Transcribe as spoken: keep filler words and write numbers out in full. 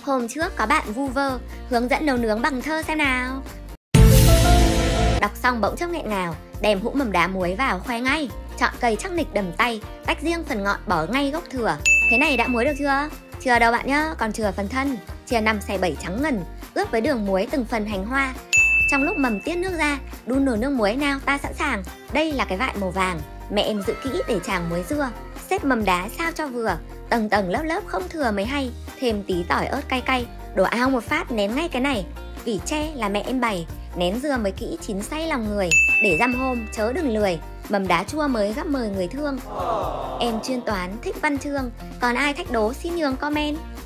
Hôm trước có bạn vu vơ hướng dẫn nấu nướng bằng thơ xem nào. Đọc xong bỗng chốc nghẹn ngào, đem hũ mầm đá muối vào khoe ngay. Chọn cây chắc nịch đầm tay, tách riêng phần ngọn bỏ ngay gốc thừa. Thế này đã muối được chưa? Chưa đâu bạn nhá, còn chừa phần thân. Chia năm xẻ bảy trắng ngần, ướp với đường muối từng phần hành hoa. Trong lúc mầm tiết nước ra, đun nồi nước muối nào, ta sẵn sàng. Đây là cái vại màu vàng, mẹ em giữ kỹ để tràng muối dưa. Xếp mầm đá sao cho vừa, tầng tầng lớp lớp không thừa mới hay. Thêm tí tỏi ớt cay cay, đổ ao một phát nén ngay cái này. Vỉ tre là mẹ em bày, nén dưa mới kỹ chín say lòng người. Để dăm hôm chớ đừng lười, mầm đá chua mới gắp mời người thương. Em chuyên toán thích văn chương, còn ai thách đố xin nhường comment.